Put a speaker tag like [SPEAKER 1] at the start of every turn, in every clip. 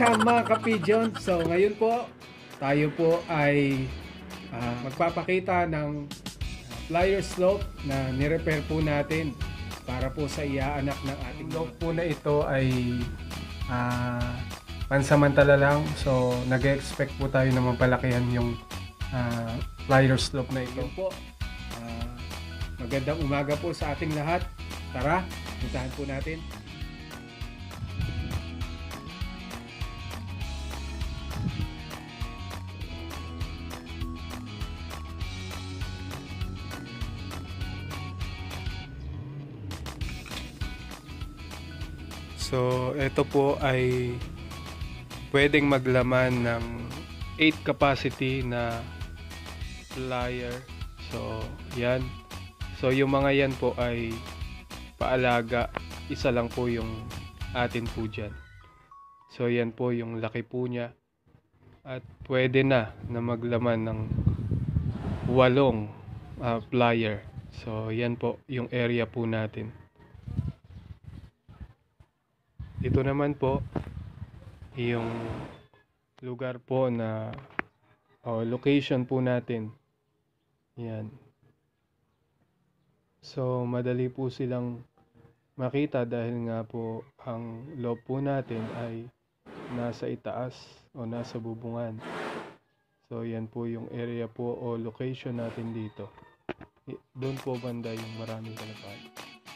[SPEAKER 1] Welcome mga ka-pigeon. So ngayon po, tayo po ay magpapakita ng flyer slope na nirepair po natin para po sa iaanak ng ating slope po na ito ay pansamantala lang. So nag-expect po tayo na mapalakihan yung flyer slope na ito. Yun po, magandang umaga po sa ating lahat. Tara, puntahan po natin. So, ito po ay pwedeng maglaman ng 8 capacity na flyer. So, yan. So, yung mga yan po ay paalaga. Isa lang po yung atin po dyan. So, yan po yung laki po niya. At pwede na maglaman ng 8 flyer. So, yan po yung area po natin. Ito naman po yung lugar po na location po natin. Yan. So madali po silang makita dahil nga po ang loob po natin ay nasa itaas o nasa bubungan. So yan po yung area po o location natin dito. Doon po banda yung maraming kalapate.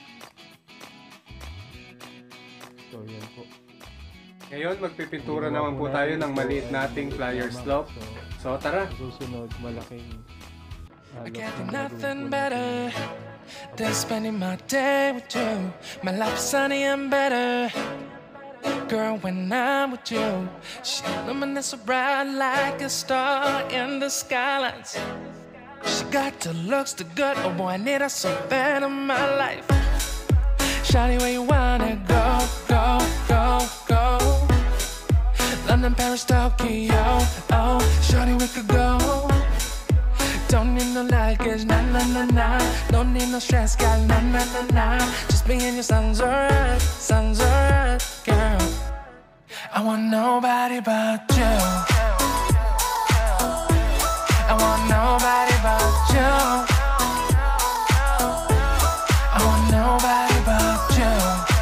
[SPEAKER 1] So, yan po. Ngayon, magpipintura naman po tayo ng maliit nating flyer slope. So, tara! Susunod, malaking
[SPEAKER 2] I can't do nothing better than spending my day with you. My life's sunny and better, girl, when I'm with you. She luminous so bright like a star in the skylines. She got the looks, the good, oh boy, I need her so bad in my life. Shawty, where you wanna go, go, go, go? London, Paris, Tokyo, oh, shawty, we could go. Don't need no luggage, nah, nah, nah, nah. Don't need no stress, girl, nah, nah, nah, nah. Just me and you sounds alright, girl. I want nobody but you. I want nobody but you. I want nobody but you.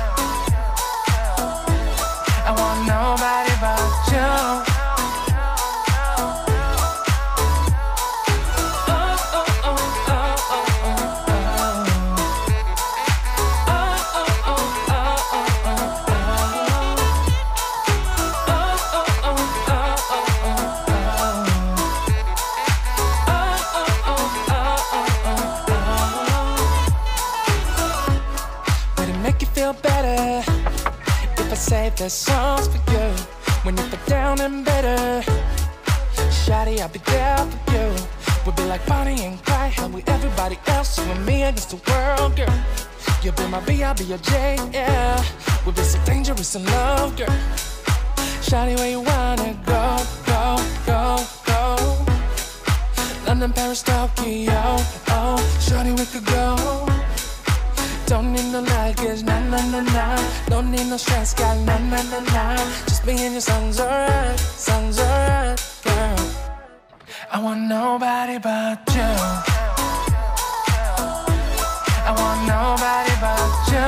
[SPEAKER 2] I want nobody but you. Oh, oh, oh, oh, oh, oh, oh. Oh, oh, oh, oh, oh, oh, oh. Oh, oh, oh, oh, oh, oh, oh. Would it make you feel better if I say the songs for you when you put down and better? Shawty, I'll be there for you. We'll be like Bonnie and Clyde, how we everybody else, you and me against the world, girl. You'll be my B, I'll be your J, yeah. We'll be so dangerous in love, girl. Shawty, where you wanna go, go, go, go? London, Paris, Tokyo, oh, shawty, we could go. Don't need no luggage, nah, nah, nah, nah. Don't need no stress, girl, nah, nah, nah, nah. Just me and you sounds alright, girl. I want nobody but you. I want nobody but you.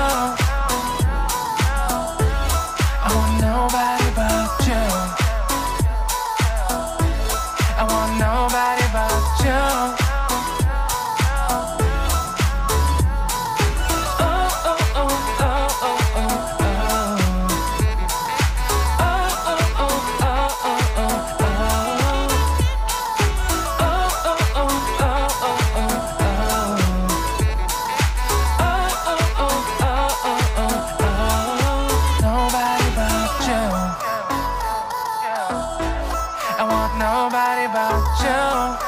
[SPEAKER 2] I want nobody but you. I want nobody but you. Nobody but you.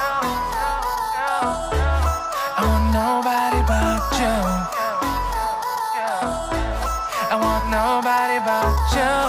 [SPEAKER 2] I want nobody but you. I want nobody but you.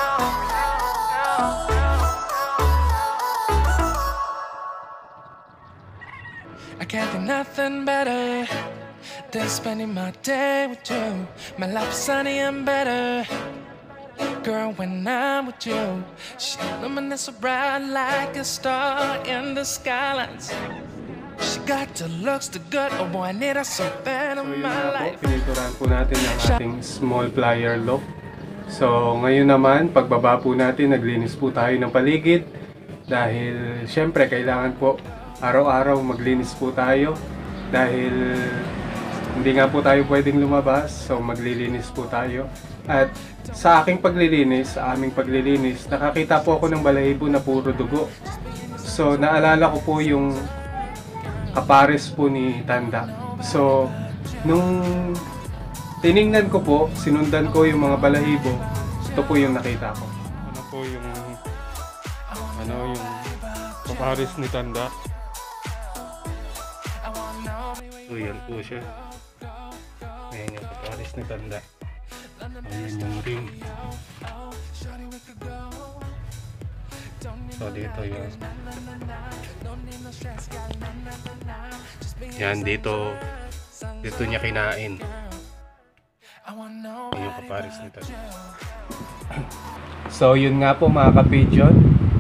[SPEAKER 2] I can't do nothing better than spending my day with you. My life's sunny and better, girl when I'm with you. She illuminates so bright like a star in the skylines. She got the looks, the good, oh boy, I need her so bad in
[SPEAKER 1] So yun
[SPEAKER 2] my
[SPEAKER 1] na po,
[SPEAKER 2] life.
[SPEAKER 1] pininturahan po natin ang ating small plier lock. So ngayon naman, pagbaba po natin, naglinis po tayo ng paligid. Dahil syempre kailangan po araw-araw maglinis po tayo. Dahil hindi nga po tayo pwedeng lumabas, so maglilinis po tayo. At sa aking paglilinis, sa aming paglilinis, nakakita po ako ng balahibo na puro dugo. So naalala ko po yung kapares po ni Tanda. So nung tiningnan ko po, sinundan ko yung mga balahibo, ito po yung nakita ko. Ano po yung kapares ni Tanda. So yan po siya. Ayan yung kapares ni Tanda. Ayan yung ring. So dito yun. Yan dito niya kinain. Ayan yung kapares ni Tanda. So yun nga po mga ka-pigeon,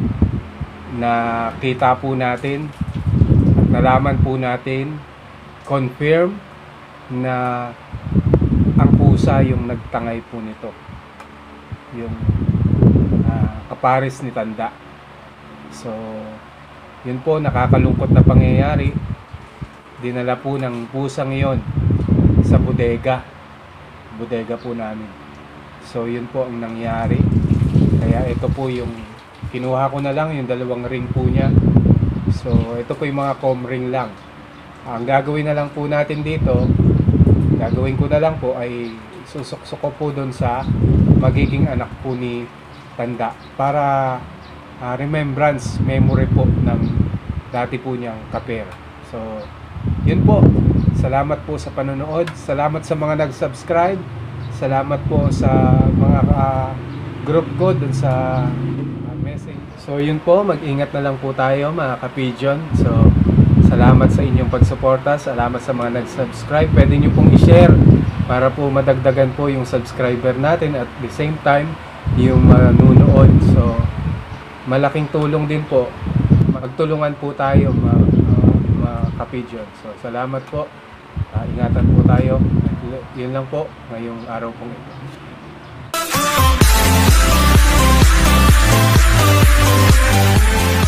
[SPEAKER 1] nakita po natin at nalaman po natin, confirm na ang pusa yung nagtangay po nito, yung kapares ni Tanda. So yun po, nakakalungkot na pangyayari. Dinala po ng pusang yon sa bodega po namin. So yun po ang nangyari. Kaya ito po yung kinuha ko na lang, yung dalawang ring po niya. So ito po yung mga com ring lang. Ang gagawin na lang po natin dito, gagawin ko na lang po ay susuksok ko po doon sa magiging anak po ni Tanda para remembrance, memory po ng dati po niyang kapera. So yun po, salamat po sa panonood, salamat sa mga nag-subscribe, salamat po sa mga group ko dun sa message. So yun po, mag-ingat na lang po tayo mga ka-pigeon. So salamat sa inyong pagsuporta, salamat sa mga nag-subscribe. Pwede nyo pong i-share para po madagdagan po yung subscriber natin at the same time yung manunood. So malaking tulong din po, magtulungan po tayo mga ka-pigeon. So salamat po, ingatan po tayo. Yun lang po ngayong araw pong ito.